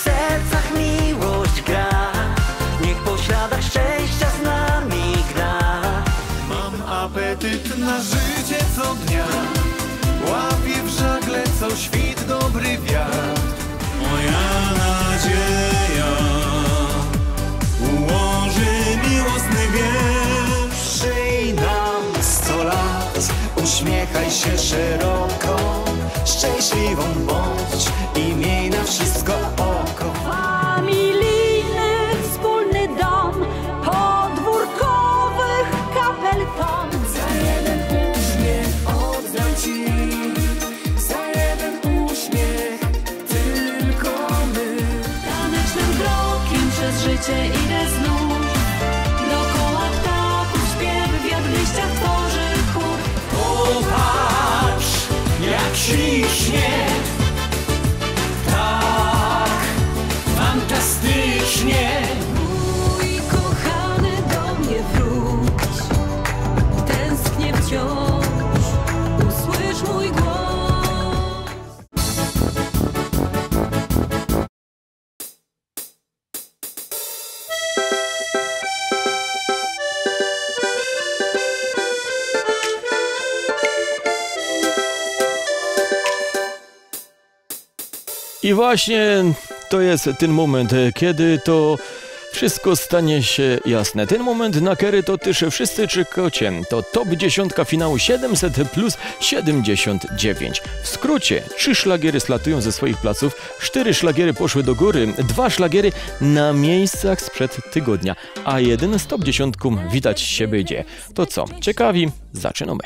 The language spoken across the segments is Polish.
sercach miłość gra, niech po śladach szczęścia z nami gra. Mam apetyt na życie co dnia, łapię w żagle co świt dobry wiatr. Moja nadzieja ułoży miłosny wiersz. Żyj nam 100 lat, uśmiechaj się szeroko, szczęśliwą bądź i miej na wszystko oko. Familijny wspólny dom, podwórkowych kapelton. Za jeden uśmiech oddam ci, za jeden uśmiech tylko my. Tanecznym krokiem przez życie idę znów, dookoła ptaków śpiew, wiatr w liściach tworzy chór. Popatrz, jak ślicznie, tak fantastycznie. Mój kochany, do mnie wróć, tęsknię wciąż, usłysz mój głos. I właśnie to jest ten moment, kiedy to wszystko stanie się jasne. Ten moment, na który to też wszyscy czekacie. To top 10 finału 700 plus 79. W skrócie, 3 szlagiery slatują ze swoich placów, 4 szlagiery poszły do góry, 2 szlagiery na miejscach sprzed tygodnia, a 1 z top 10 widać się będzie. To co, ciekawi? Zaczynamy.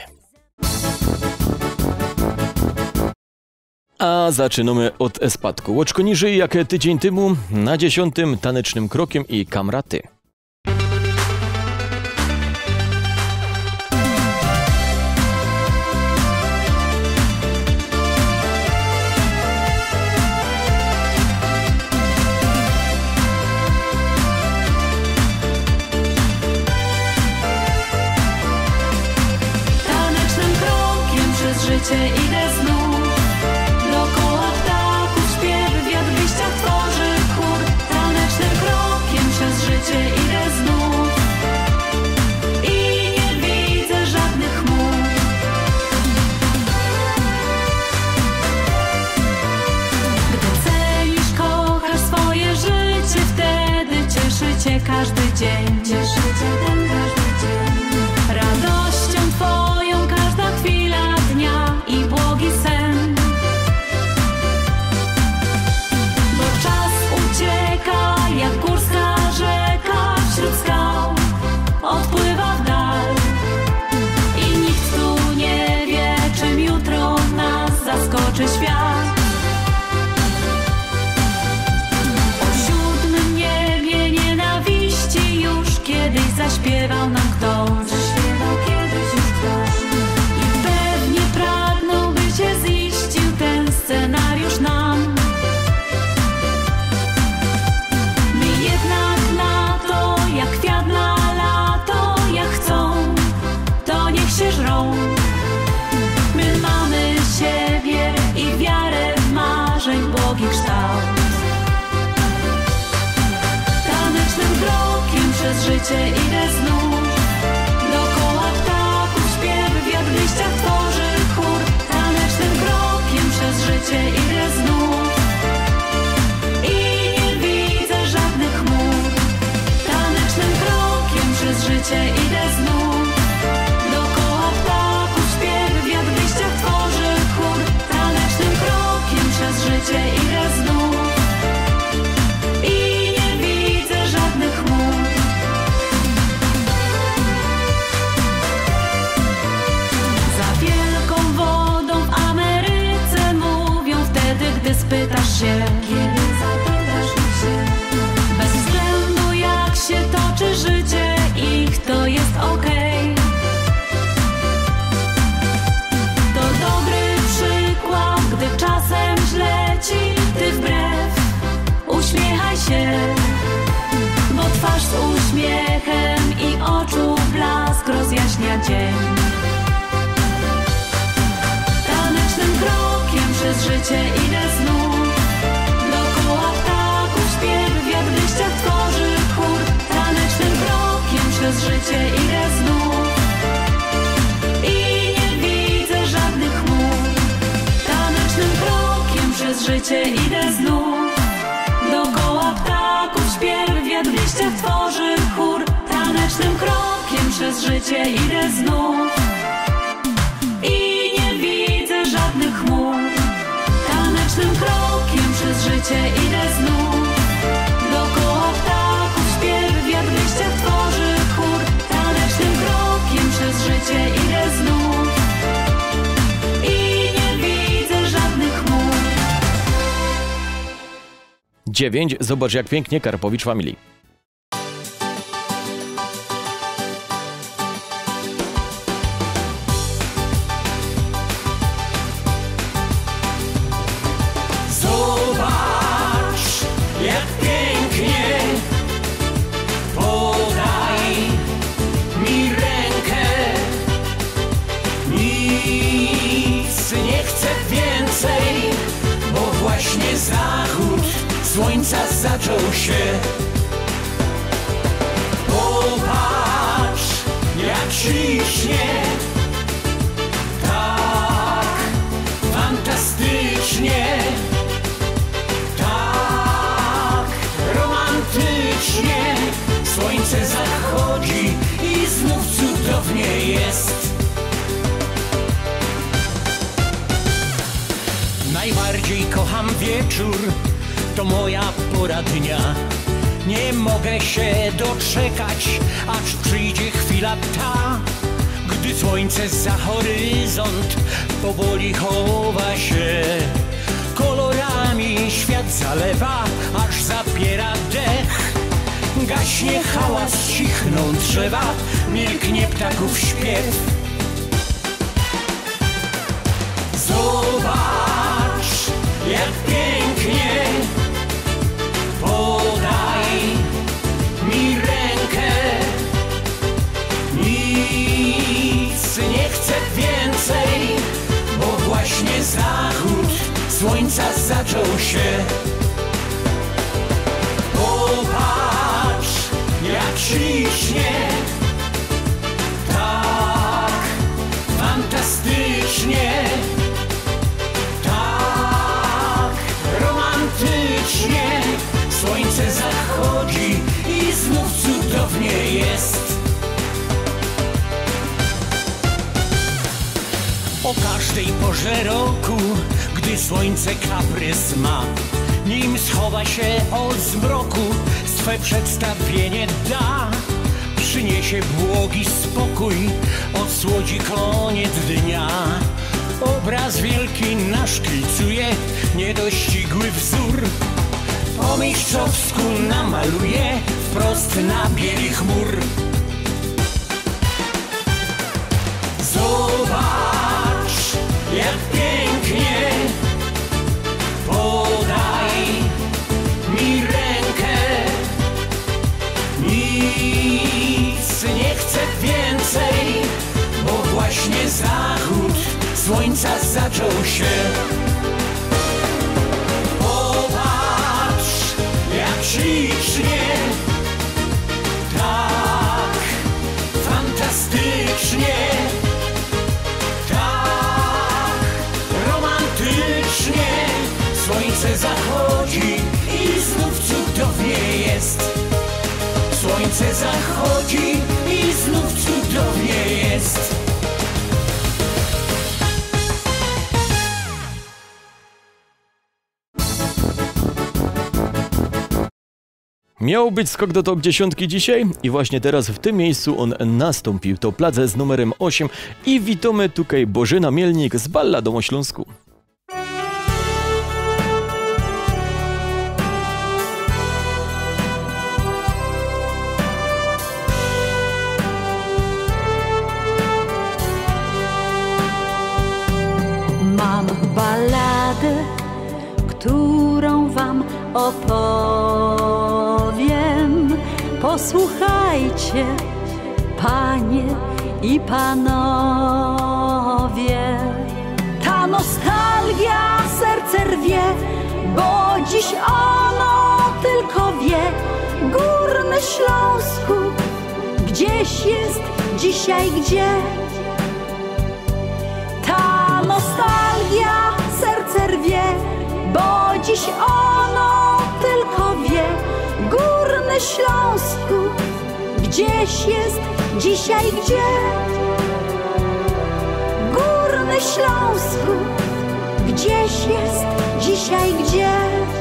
A zaczynamy od spadku. Łoczko niżej jak tydzień temu, na 10 tanecznym krokiem i kamraty. Tanecznym krokiem przez życie idę znów. Idę znów i nie widzę żadnych chmur. Gdy cenisz, kochasz swoje życie, wtedy cieszy cię każdy dzień. Radością twoją każda chwila dnia i błogi sen. Bo czas ucieka jak górska rzeka wśród skał, odpływa w dal i nikt tu nie wie, czym jutro nas zaskoczy świat. O 7 niebie nienawiści już kiedyś zaśpiewał nam ktoś. I pewnie pragnął, by się ziścił ten scenariusz nam. Jak kwiat na lato, jak chcą, to niech się żrą. My mamy siebie i wiarę w marzeń błogi kształt. Tanecznym krokiem przez życie idę znów. Dookoła ptaków śpiew, wiatr w liściach tworzy chór. Tanecznym krokiem przez życie idę znów i nie widzę żadnych chmur. Tanecznym krokiem przez życie idę znów. Dookoła ptaków śpiew, wiatr w liściach tworzy chór. Tanecznym krokiem przez życie idę znów i nie widzę żadnych chmur. Za wielką wodą w Ameryce mówią wtedy, gdy spytasz się, kiedy zapytasz się. Bez względu jak się toczy życie, ich to jest okej. To dobry przykład, gdy czasem źle ci, ty wbrew uśmiechaj się, bo twarz z uśmiechem i oczu blask rozjaśnia dzień. Tanecznym krokiem przez życie idę znów. Dookoła ptaków życie idę znów. Dookoła ptaków śpiew, wiatr w liściach tworzy chór. Tanecznym krokiem przez życie idę znów i nie widzę żadnych chmur. Tanecznym krokiem przez życie idę znów. Dookoła ptaków śpiew, wiatr w liściach tworzy chór. Tanecznym krokiem przez życie idę znów i nie widzę żadnych chmur. 9. Zobacz jak pięknie Karpowicz Family. Zobacz, jak pięknie, podaj mi rękę. Nic nie chcę więcej, bo właśnie zachód słońca zaczął się. Popatrz, jak ślicznie, tak fantastycznie, tak romantycznie. Słońce zachodzi i znów cudownie jest. Najbardziej kocham wieczór, to moja pora dnia. Nie mogę się doczekać, aż przyjdzie chwila ta, gdy słońce za horyzont powoli chowa się. Kolorami świat zalewa, aż zapiera dech. Gaśnie hałas, cichną drzewa, milknie ptaków śpiew. Zobacz, jak pięknie, podaj mi rękę. Nic nie chcę więcej, bo właśnie zachód słońca zaczął się. Popatrz, jak ślicznie, tak fantastycznie, tak romantycznie. Słońce zachodzi i znów cudownie jest. O każdej porze roku, gdy słońce kaprys ma, nim schowa się od zmroku, swe przedstawienie da. Przyniesie błogi spokój, odsłodzi koniec dnia. Obraz wielki naszkicuje niedościgły wzór. Po mistrzowsku namaluje wprost na bieli chmur. Zobacz, jak pięknie, podaj mi rękę. Nic nie chcę więcej, bo właśnie zachód słońca zaczął się. Popatrz, jak ślicznie, tak fantastycznie, tak romantycznie. Słońce zachodzi i znów cudownie jest. Słońce zachodzi i znów cudownie jest. Miał być skok do top 10 dzisiaj i właśnie teraz w tym miejscu on nastąpił. To plac z numerem 8 i witamy tutaj Bożyna Mielnik z balladą o Śląsku. Mam balladę, którą wam opowiem. Posłuchajcie, panie i panowie. Ta nostalgia serce rwie, bo dziś ono tylko wie. Górny Śląsku gdzieś jest dzisiaj gdzie. Ta nostalgia serce rwie, bo dziś ono tylko wie. Górny Śląsku, gdzieś jest dzisiaj gdzie? Górny Śląsku, gdzieś jest dzisiaj gdzie?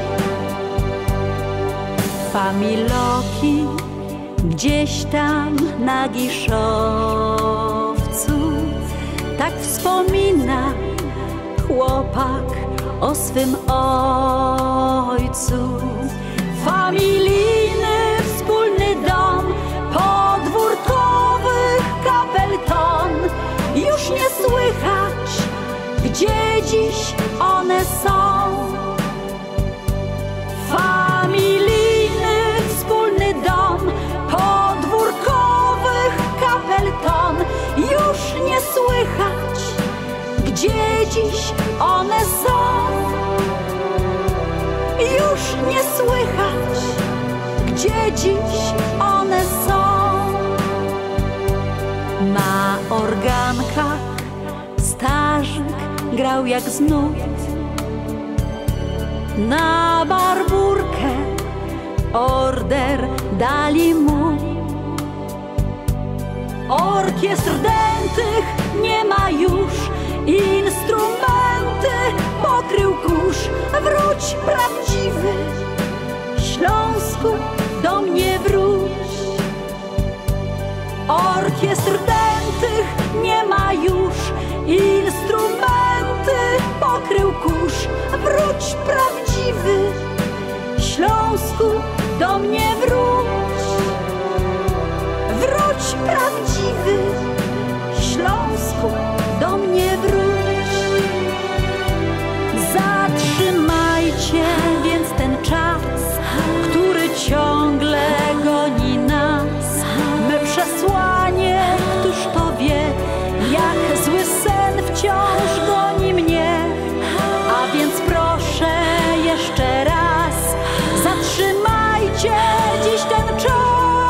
Familoki gdzieś tam na Giszowcu, tak wspomina chłopak o swym ojcu. Familijny wspólny dom, podwórkowych kapelton. Już nie słychać, gdzie dziś one są. Familijny wspólny dom, podwórkowych kapelton. Już nie słychać, gdzie dziś one są. Już nie słychać, gdzie dziś one są. Na organkach starzyk grał jak z nut. Na barburkę order dali mu. Orkiestr dętych nie ma już, instrumenty pokrył kurz. Wróć prawdziwy Śląsku, do mnie wróć. Orkiestr dętych nie ma już, instrumenty pokrył kurz. Wróć prawdziwy Śląsku, do mnie wróć. Wróć prawdziwy Śląsku, do mnie wróć. Zatrzymajcie więc ten czas, który ciągle goni nas. Me przesłanie, któż to wie, jak zły sen wciąż goni mnie. A więc proszę jeszcze raz, zatrzymajcie dziś ten czas.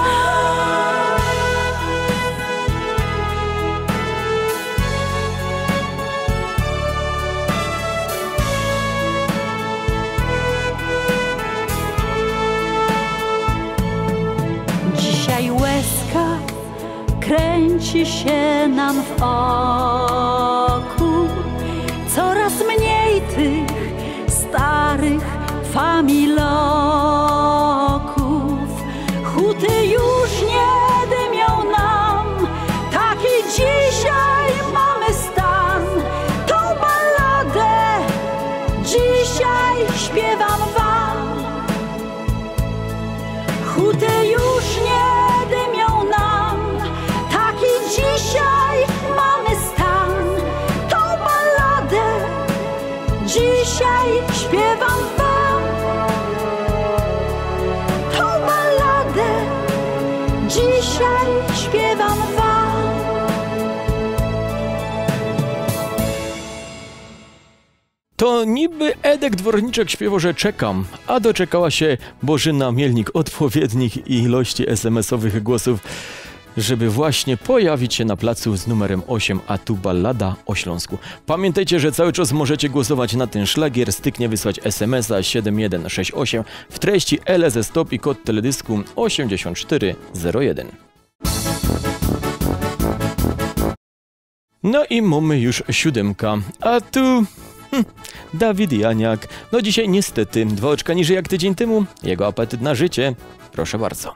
Dzisiaj łezka kręci się nam w oku. Coraz mniej tych starych familoków. Huty już nie dymią nam, taki dzisiaj mamy stan. Tą balladę dzisiaj śpiewam wam. Huty już nie dymią nam, taki dzisiaj mamy stan. Tą balladę dzisiaj śpiewam wam. Tą balladę dzisiaj śpiewam wam. To niby Edek Dworniczek śpiewał, że czekam, a doczekała się Bożyna Mielnik odpowiednich ilości SMS-owych głosów, żeby właśnie pojawić się na placu z numerem 8, a tu ballada o Śląsku. Pamiętajcie, że cały czas możecie głosować na ten szlagier, styknie wysłać SMS-a 7168 w treści LZ Stop i kod teledysku 8401. No i mamy już 7, a tu... Dawid Janiak. No dzisiaj niestety 2 oczka niżej jak tydzień temu. Jego apetyt na życie. Proszę bardzo.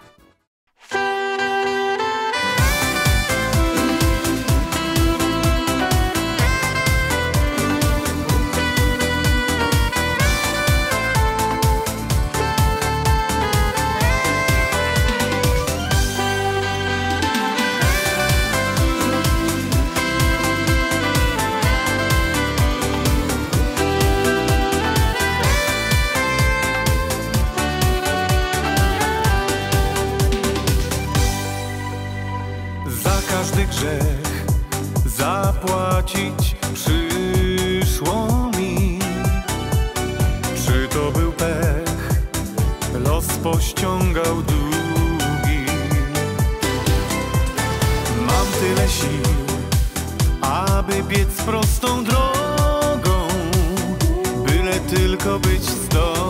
Każdy grzech zapłacić przyszło mi. Czy to był pech, los pościągał długi. Mam tyle sił, aby biec prostą drogą, byle tylko być z tobą.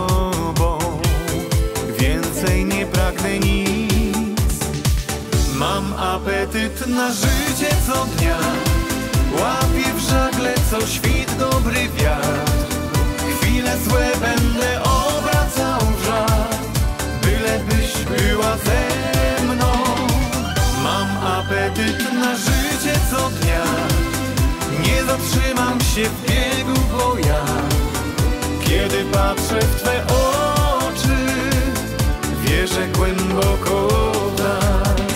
Mam apetyt na życie co dnia, łapię w żagle co świt dobry wiatr. Chwile złe będę obracał w żart, bylebyś była ze mną. Mam apetyt na życie co dnia, nie zatrzymam się w biegu, bo ja, kiedy patrzę w Twe oczy, wierzę głęboko w nas.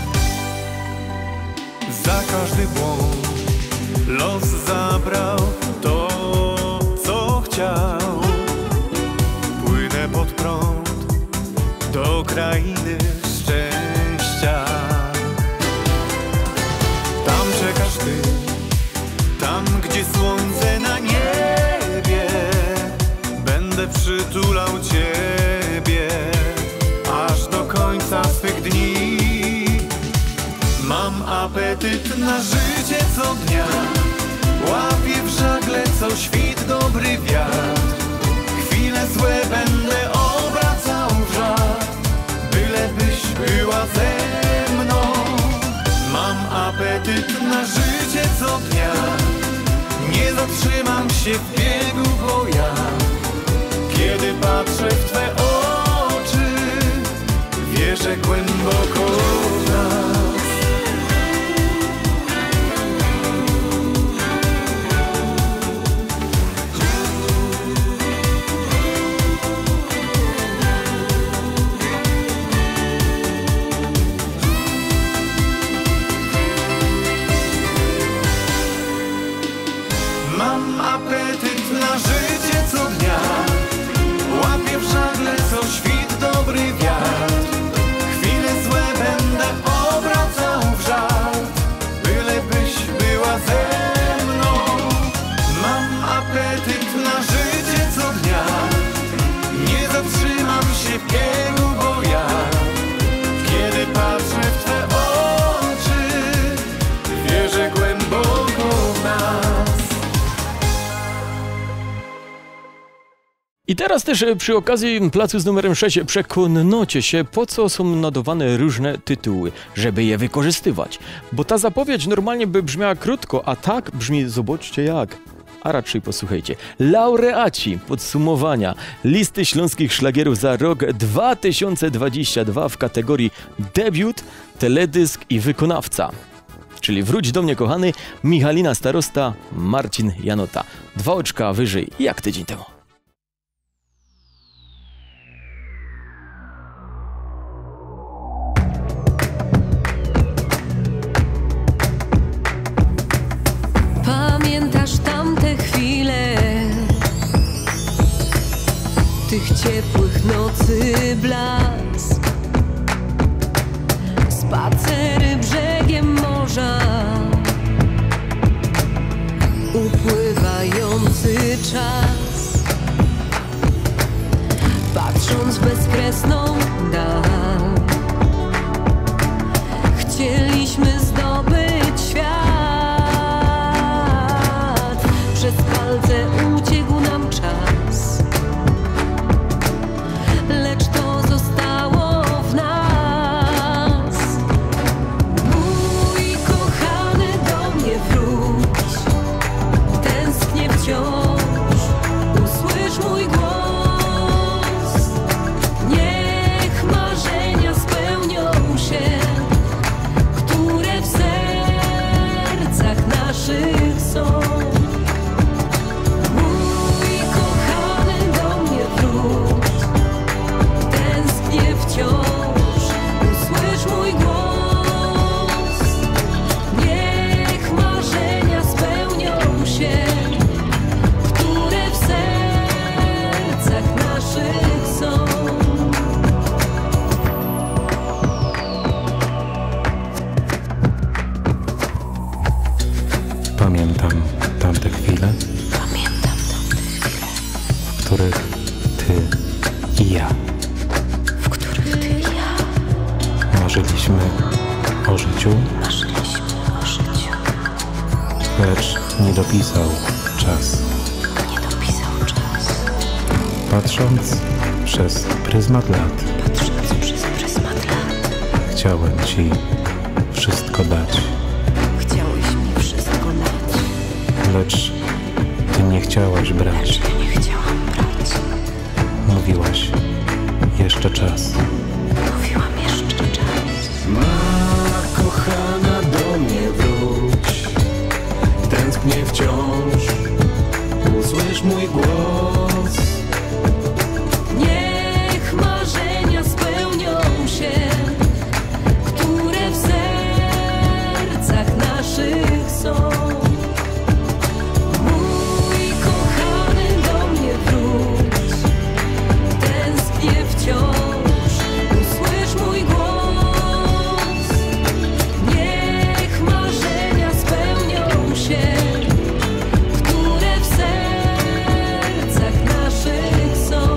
Za każdy błąd los zabrał to, co chciał. Płynę pod prąd do krainy szczęścia. Tam czekasz Ty, tam gdzie słońce na niebie, będę przytulał Ciebie aż do końca swych dni. Mam apetyt na życie co dnia, łapię w żagle co świt dobry wiatr. Chwile złe będę obracał w żart, bylebyś była ze mną. Mam apetyt na życie co dnia, nie zatrzymam się w biegu, bo ja, kiedy patrzę w Twe oczy, wierzę głęboko w nas. Mam apetyt na życie co dnia, łapię w żagle co świt dobry wiatr. Chwile złe będę obracał w żart, bylebyś była ze mną. Mam apetyt na życie co dnia, nie zatrzymam się w biegu, bo ja, kiedy patrzę w Twe oczy, wierzę głęboko w nas. I teraz też przy okazji placu z numerem 6 przekonacie się, po co są nadawane różne tytuły, żeby je wykorzystywać. Bo ta zapowiedź normalnie by brzmiała krótko, a tak brzmi, zobaczcie jak. A raczej posłuchajcie. Laureaci podsumowania listy śląskich szlagierów za rok 2022 w kategorii debiut, teledysk i wykonawca. Czyli Wróć do mnie kochany, Michalina Starosta, Marcin Janota. 2 oczka wyżej jak tydzień temu. Pamiętasz tamte chwile, tych ciepłych nocy blask, spacery brzegiem morza, upływający czas, patrząc w bezkresną dal, chcieliśmy zdobyć świat. Przez palce uciekł nam czas, lecz to zostało w nas. Mój kochany, do mnie wróć, tęsknię wciąż, usłysz mój głos. Niech marzenia spełnią się, które w sercach naszych są. Pamiętam tamte chwile, w których Ty i ja, marzyliśmy o życiu, lecz nie dopisał czas. Patrząc przez pryzmat lat, chciałem Ci wszystko dać. Chciałeś mi wszystko dać. Lecz ty nie chciałaś brać. Ja nie chciałam brać. Mówiłaś, jeszcze czas. Mówiłam jeszcze czas. Ma kochana do mnie wróć, tęsknię wciąż, usłysz mój głos. Niech marzenia spełnią się, które w sercach naszych są. Mój kochany do mnie wróć, tęsknię wciąż, usłysz mój głos. Niech marzenia spełnią się, które w sercach naszych są.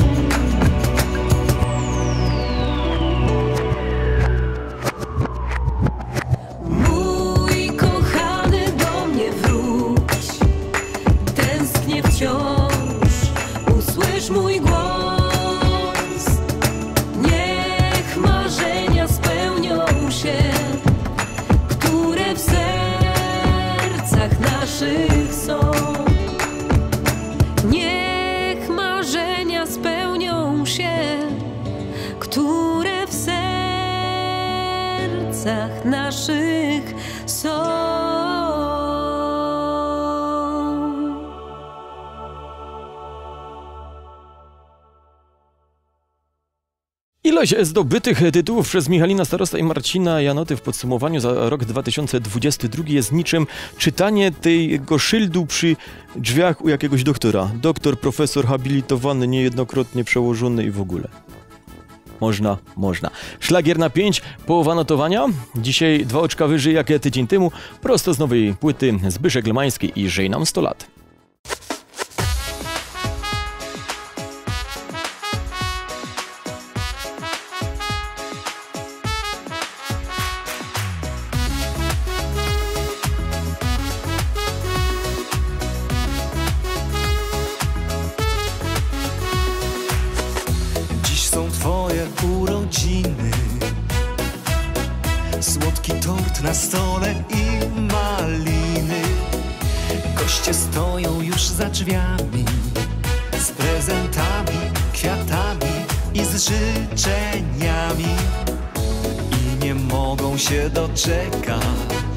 Mój kochany do mnie wróć, tęsknię wciąż, usłysz mój głos. Niech marzenia spełnią się, które w sercach naszych są. Niech marzenia spełnią się, które w sercach naszych są. Ilość zdobytych tytułów przez Michalina Starosta i Marcina Janoty w podsumowaniu za rok 2022 jest niczym czytanie tego szyldu przy drzwiach u jakiegoś doktora. Doktor, profesor, habilitowany, niejednokrotnie przełożony i w ogóle. Można. Szlagier na 5, połowa notowania. Dzisiaj 2 oczka wyżej jak tydzień temu, prosto z nowej płyty Zbyszek Lemański i Żyj nam 100 lat. Dziś są twoje urodziny, słodki tort na stole i maliny. Goście stoją już za drzwiami, z prezentami, kwiatami i z życzeniami. I nie mogą się doczekać,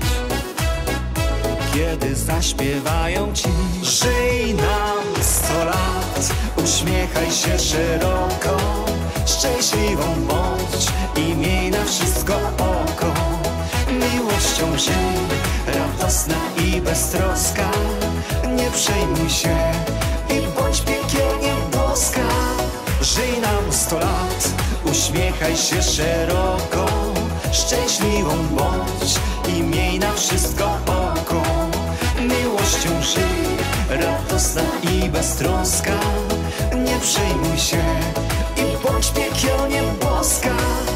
kiedy zaśpiewają ci. Żyj nam 100 lat, uśmiechaj się szeroko, szczęśliwą bądź i miej na wszystko oko. Miłością żyj, radosna i beztroska, nie przejmuj się i bądź piekielnie boska. Żyj nam 100 lat, uśmiechaj się szeroko, szczęśliwą bądź i miej na wszystko oko. Miłością żyj, radosna i beztroska, nie przejmuj się i bądź piekielnie boska.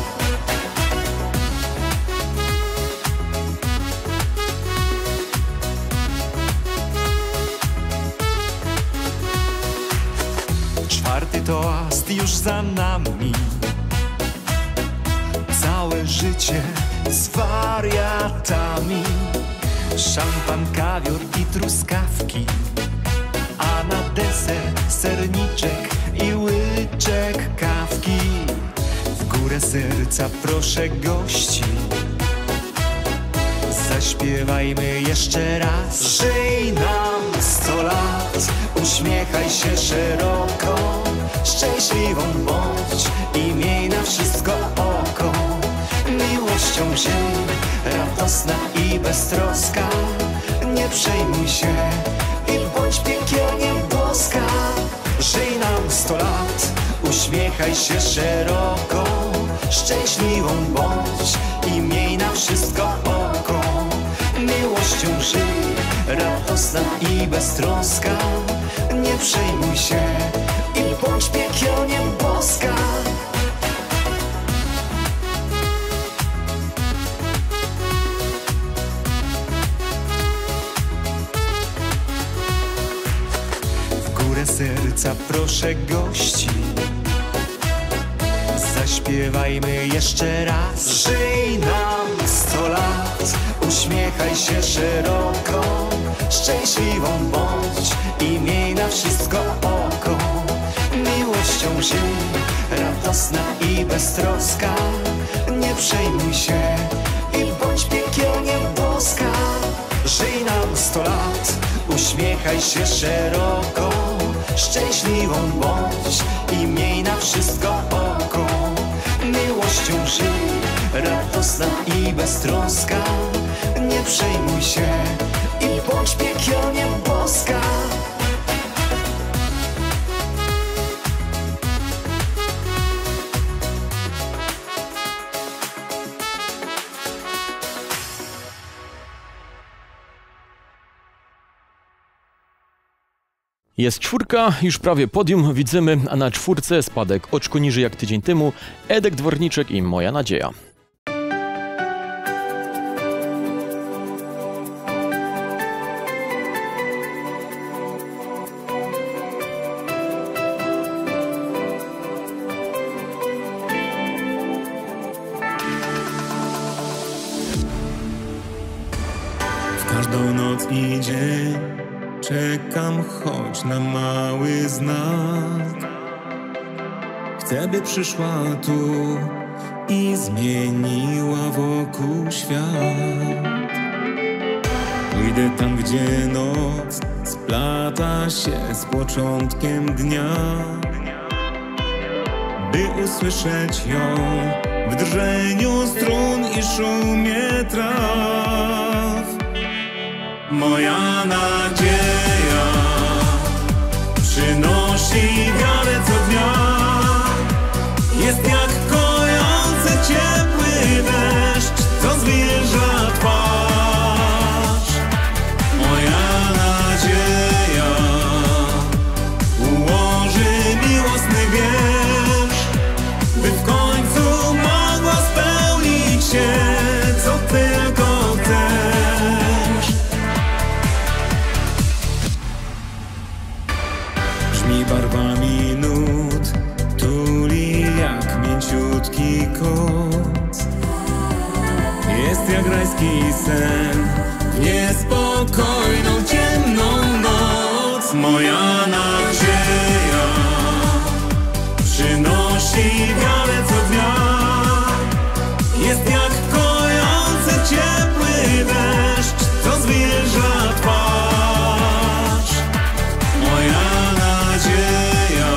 Czwarty toast już za nami, całe życie z wariatami. Szampan, kawior i truskawki, a na deser serniczek i łyczek kawki. W górę serca proszę gości, zaśpiewajmy jeszcze raz. Żyj nam 100 lat, uśmiechaj się szeroko, szczęśliwą bądź i miej na wszystko oko. Miłością żyj, radosna i beztroska, nie przejmuj się i bądź piekielnie boska. Żyj nam 100 lat, uśmiechaj się szeroko, szczęśliwą bądź i miej na wszystko oko. Miłością żyj, radosna i beztroska, nie przejmuj się i bądź piekielnie boska. Serca proszę gości, zaśpiewajmy jeszcze raz. Żyj nam 100 lat. szeroko. Szczęśliwą bądź i miej na wszystko oko. Miłością żyj, radosna i beztroska. Nie przejmuj się i bądź piekielnie boska. Żyj nam 100 lat, uśmiechaj się szeroko. Szczęśliwą bądź i miej na wszystko oko. Miłością żyj, radosna i beztroska. Nie przejmuj się i bądź piekielnie boska. Jest 4, już prawie podium widzimy, a na 4 spadek oczko niżej jak tydzień temu. Edek Dworniczek i Moja nadzieja. W każdą noc i dzień czekam choć na mały znak. Chcę, by przyszła tu i zmieniła wokół świat. Pójdę tam, gdzie noc splata się z początkiem dnia, by usłyszeć ją w drżeniu strun i szumie traw. Moja nadzieja przynosi wiarę co dnia. Jest jak kojący ciepły deszcz, co zwilża twarz. Moja nadzieja ułoży miłosny wiersz, by w końcu mogła spełnić się, co tylko chcesz. Brzmi barwami nut, tuli jak mięciutki koc. Jest jak rajski sen w niespokojną, ciemną noc. Moja nadzieja przynosi wiarę co dnia. Jest jak kojący ciepły deszcz, co zwilża twarz. Moja nadzieja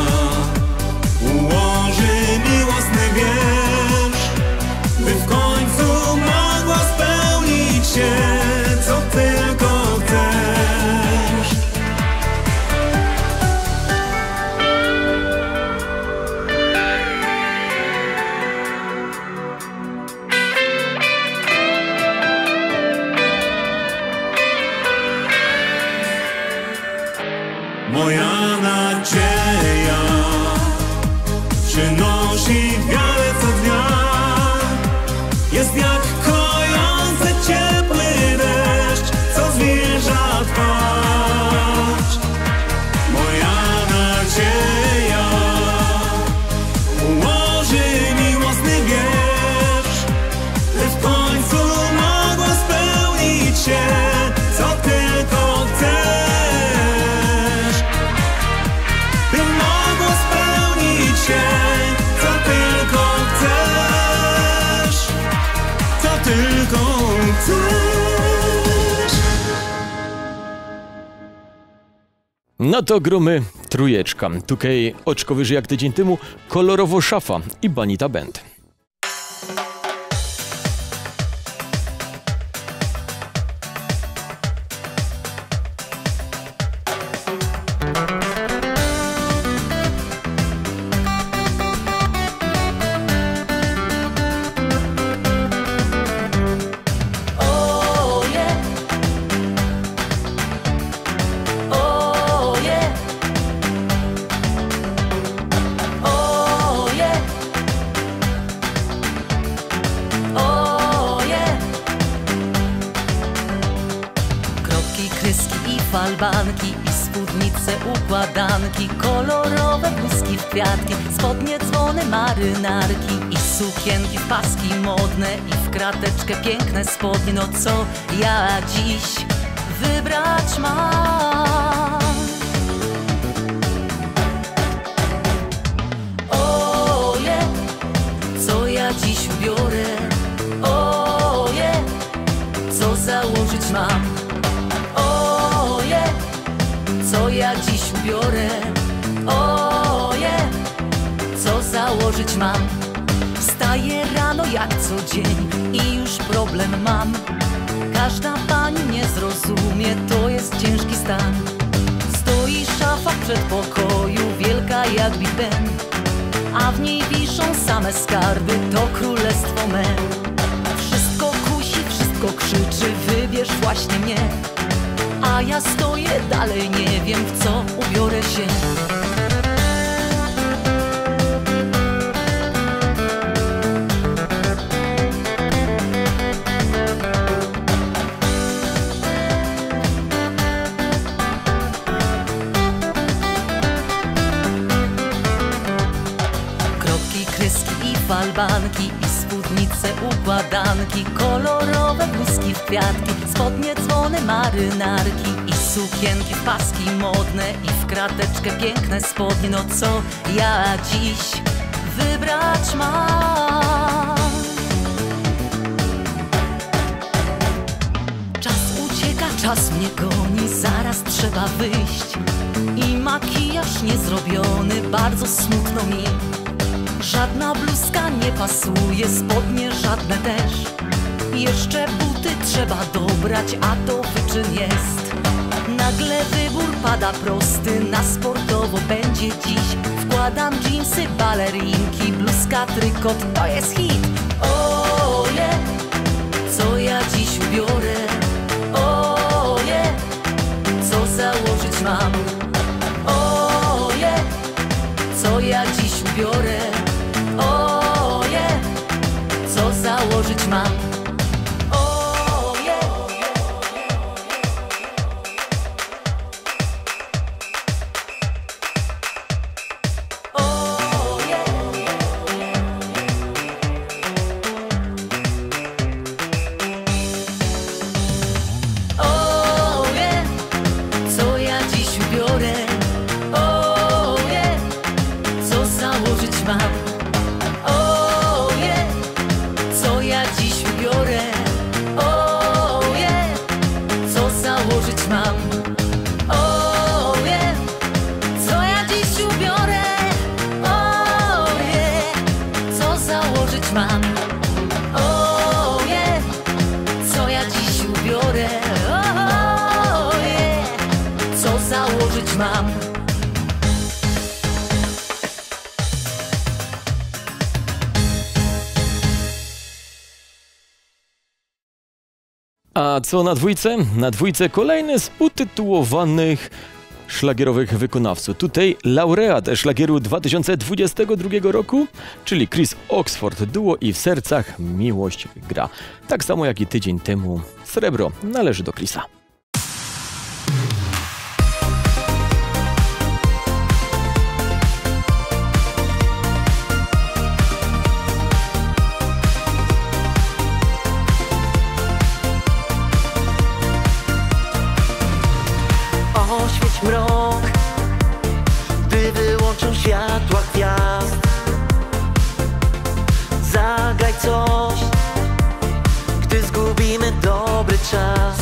ułoży miłosny wiersz, by w końcu mogła spełnić się, co tylko chcesz. Moja nadzieja przynosi wiarę co dnia. Jest jak kojący ciepły deszcz, co zwilża twarz. Moja nadzieja ułoży miłosny wiersz, by w końcu mogła spełnić się, co tylko chcesz. By mogło spełnić się, co tylko chcesz. Co tylko chcesz. No to gromy 3. Tutaj oczko wyżej jak tydzień temu, kolorowo Szafa i Banita Band. Oh yeah. Oh yeah. Oh yeah. Oh yeah. Kropki, kreski i falbanki i spódnice, układanki, kolorowe bluzki w kwiatki, spodnie, dzwony, marynarki i sukienki w paski modne i w krateczkę piękne spodnie. No co ja dziś wybrać mam? Oje, co ja dziś ubiorę? Oje, co założyć mam? Oje, co ja dziś ubiorę? Oje, co założyć mam? Wstaję rano jak co dzień i już problem mam. Każda pani nie zrozumie, to jest ciężki stan. Stoi szafa w przedpokoju, wielka jak Big Ben, a w niej wiszą same skarby, to królestwo me. Wszystko kusi, wszystko krzyczy, wybierz właśnie mnie. A ja stoję dalej, nie wiem w co ubiorę się. Kropki, kreski i falbanki i spódnice, układanki, kolorowe bluzki w kwiatki, spodnie, dzwony, marynarki i sukienki w paski modne i w krateczkę piękne spodnie. No co ja dziś wybrać mam? Czas ucieka, czas mnie goni, zaraz trzeba wyjść. I makijaż niezrobiony, bardzo smutno mi. Żadna bluzka nie pasuje, spodnie żadne też. Jeszcze buty trzeba dobrać, a to wyczyn jest. Nagle wybór pada prosty, na sportowo będzie dziś. Wkładam dżinsy, balerinki, bluzka, trykot, to jest hit. Oje, co ja dziś ubiorę? Oje, co założyć mam? Oje, co ja dziś ubiorę? Oje, co założyć mam? Oje. Oje. Oje, co ja dziś ubiorę? Oje, co założyć mam? Oje, co ja dziś ubiorę? Oje, co założyć mam? Oje, co ja dziś ubiorę? Oje, co założyć mam? Oje, co ja dziś ubiorę? Oje, co założyć mam? A co na dwójce? Na dwójce kolejny z utytułowanych szlagierowych wykonawców. Tutaj laureat szlagieru 2022 roku, czyli Chris Oxford, duo I w sercach miłość gra. Tak samo jak i tydzień temu srebro należy do Chrisa. Oświeć mrok, gdy wyłączą światła gwiazd. Zagraj coś, gdy zgubimy dobry czas.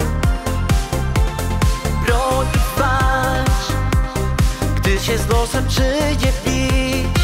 Broń i walcz, gdy się z losem przyjdzie bić.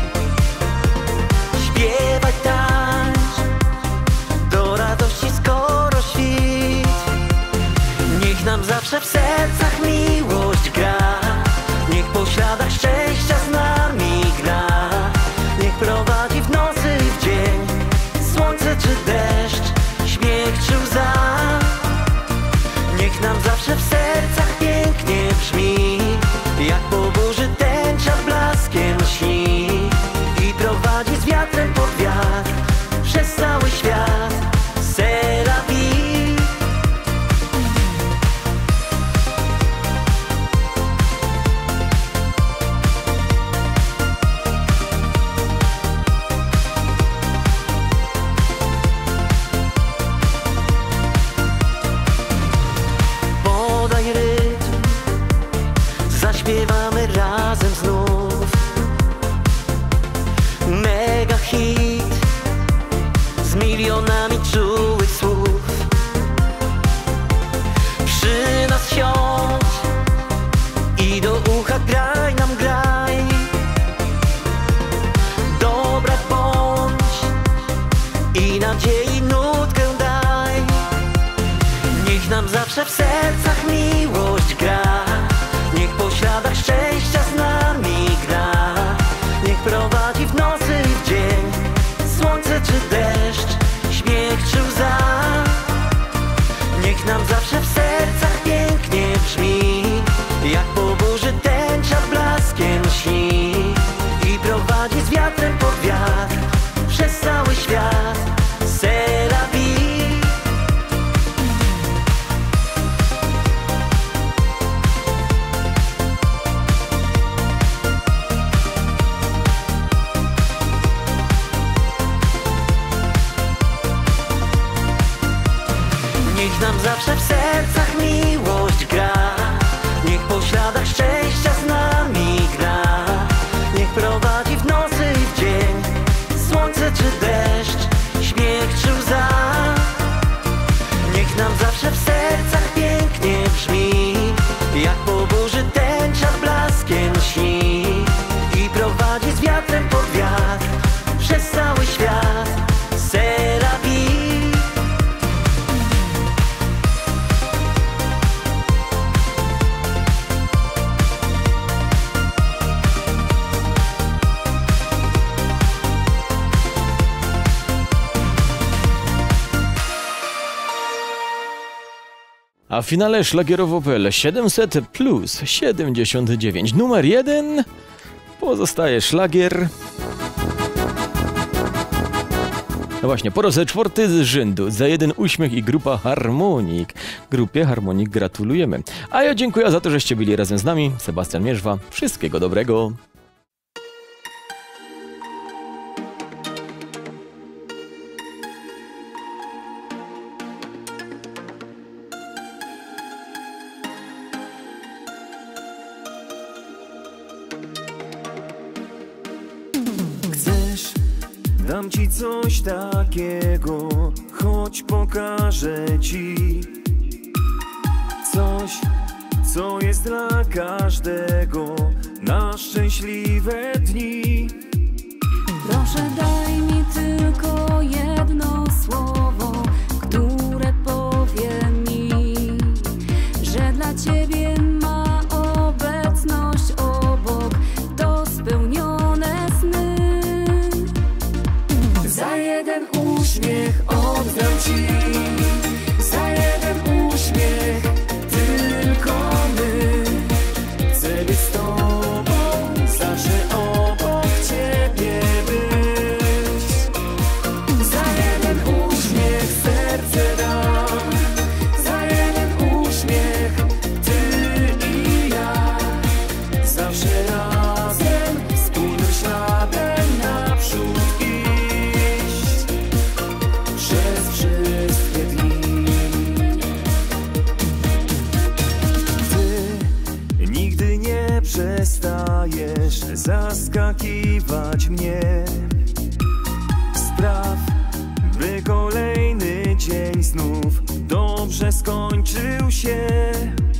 Śpiewaj, tańcz, do radości skoro świt. Niech nam zawsze w sercach miłość gra. Niech po śladach szczęścia z nami gra. Niech prowadzi w nocy i w dzień, słońce czy deszcz, śmiech czy łza. Niech nam zawsze w sercach pięknie brzmi, jak po burzy tęcza blaskiem śni. I prowadzi z wiatrem pod wiatr, przez cały świat. C'est la vie. nami czułych słów. Przy nas siądź i do ucha graj nam, graj. Dobra bądź i nadziei nutkę daj. Niech nam zawsze w sercach miłość gra. Niech po śladach szczęścia z nami gra. Niech prowadzi w nocy i w dzień, słońce czy deszcz, śmiech czy łza. Niech nam zawsze w sercach pięknie brzmi, jak po burzy tęcza blaskiem śni. I prowadzi z wiatrem pod wiatr, przez cały świat. C'est la vie. Niech nam zawsze w sercach miłość gra. Niech po śladach szczęścia z nami gra. Niech prowadzi w nocy i w dzień, słońce czy deszcz, śmiech czy łza. Niech nam zawsze w sercach pięknie brzmi, jak po burzy tęcza blaskiem śni. I prowadzi z wiatrem pod wiatr, przez cały świat. C'est la vie. A w finale szlagierowo.pl 700 plus 79. Numer 1 pozostaje szlagier. No właśnie, po raz czwarty z rzędu za jeden uśmiech i grupa Harmonik. Grupie Harmonik gratulujemy. A ja dziękuję za to, żeście byli razem z nami. Sebastian Mierzwa. Wszystkiego dobrego. Dam ci coś takiego, choć pokażę ci coś, co jest dla każdego na szczęśliwe dni. Proszę daj mi tylko jedno słowo, które powie mi, że dla ciebie ma obecność obok to spełnione sny. Za jeden uśmiech oddam ci, za jeden uśmiech tylko my. Chcę być z tobą, zawsze obok ciebie być. Za jeden uśmiech serce dam, za jeden uśmiech ty i ja. Zawsze razem, wspólnym śladem naprzód iść przez wszystkie dni. Ty nigdy nie przestajesz zaskakiwać mnie. Spraw, by kolejny dzień znów dobrze skończył się.